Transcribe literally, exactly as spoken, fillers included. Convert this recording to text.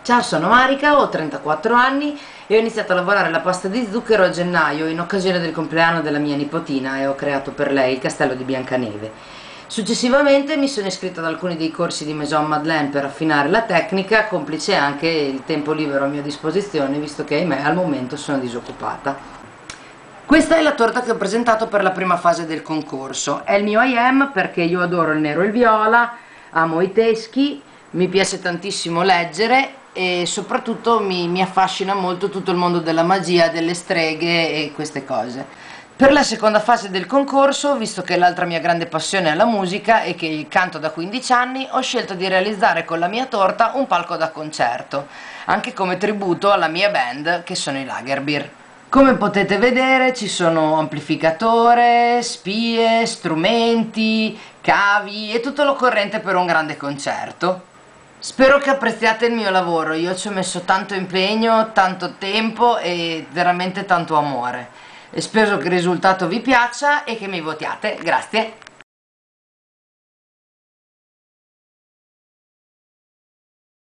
Ciao, sono Marica, ho trentaquattro anni e ho iniziato a lavorare alla pasta di zucchero a gennaio in occasione del compleanno della mia nipotina e ho creato per lei il castello di Biancaneve. Successivamente mi sono iscritta ad alcuni dei corsi di Maison Madeleine per affinare la tecnica, complice anche il tempo libero a mia disposizione, visto che ahimè al momento sono disoccupata. Questa è la torta che ho presentato per la prima fase del concorso. È il mio I am perché io adoro il nero e il viola, amo i teschi, mi piace tantissimo leggere e soprattutto mi, mi affascina molto tutto il mondo della magia, delle streghe e queste cose. Per la seconda fase del concorso, visto che l'altra mia grande passione è la musica e che canto da quindici anni, ho scelto di realizzare con la mia torta un palco da concerto, anche come tributo alla mia band che sono i Lagerbeer. Come potete vedere ci sono amplificatore, spie, strumenti, cavi e tutto l'occorrente per un grande concerto. Spero che apprezziate il mio lavoro, io ci ho messo tanto impegno, tanto tempo e veramente tanto amore. E spero che il risultato vi piaccia e che mi votiate. Grazie.